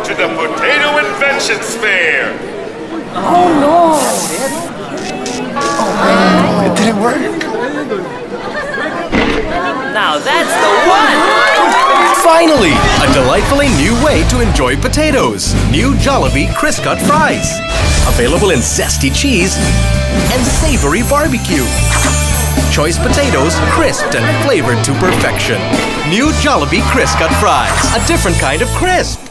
to the Potato Inventions Fair. Oh no! Oh, it didn't work. Now that's the one! Finally, a delightfully new way to enjoy potatoes. New Jollibee Crisp Cut Fries. Available in zesty cheese and savory barbecue. Choice potatoes, crisped and flavored to perfection. New Jollibee Crisp Cut Fries. A different kind of crisp.